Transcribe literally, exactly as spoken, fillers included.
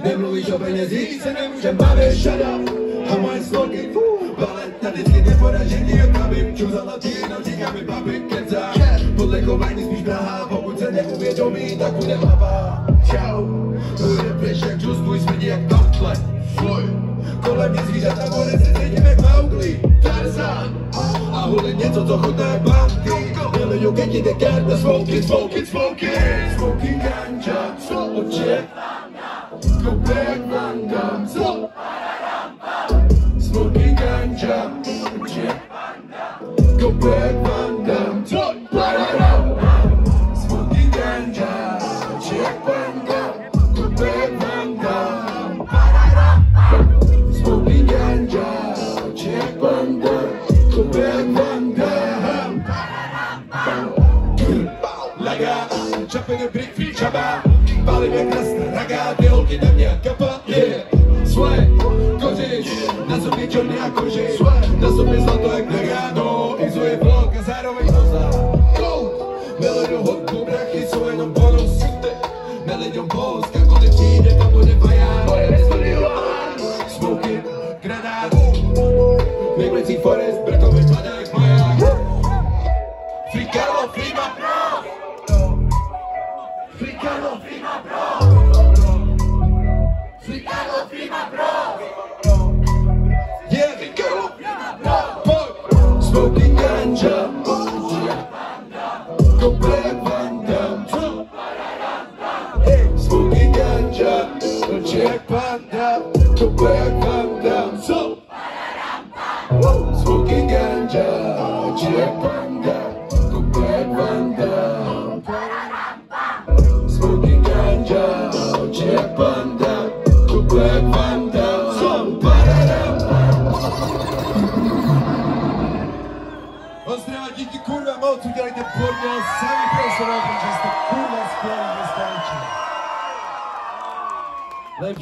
Nemluvíš o penězích, se nemůžem bavit, shut up. A moje sloky, balet na vždycky neporažený a kabím. Čuzala ty jenom říká mi papi, kecá. Podle chování spíš Praha, pokud se neuvědomí, tak bude hlava. Čau, bude pryč jak džus, tvůj smrdí jak tohle. Fuj, kolem mě zvířata, borec si cítím jak Mowgli, Tarzan. A hulím něco, co chutná jak banky. Miluju keti, dekarta, smoky, smoky, smoky. Smoky ganja, co oče? Kopek Van Damme, co? Smoky ganja, oče? Kopek Van Damme, co? Smoky ganja, oče? Van Damme, Kopek Van Damme. Smoky ganja, oče? Van Damme, Kopek Van Damme. Laga, jumping a big feet, chaba. Pálím jak krasná raga, ty holky na mě kapa, yeah. Swag, kořiš, na sobě černý a koži. Na sobě zlato jak Nagano, izuje vlog a zároveň noza. Go, miluju hodku, brachy jsou jenom bonus. Milion post, kamkoliv přijde, tam bude baján. Moje nestudio, smoky, granát. Vyblicí forest, brkový padá jak maják. Frikalo, prima pro. Frikalo, prima pro. Frikalo, prima pro. Yeah, Frikalo, prima pro. Smoking ganja, Kopek Van Damme. Smoking ganja, Jack Van Damme, Kopek Van Damme. Smoking ganja, Jack Van Damme, Kopek Van Damme. Smoking ganja, Jack Van Damme, Kopek Van Damme. Pozdrav, díky kurva moc, udělejte porno sami pro sebe.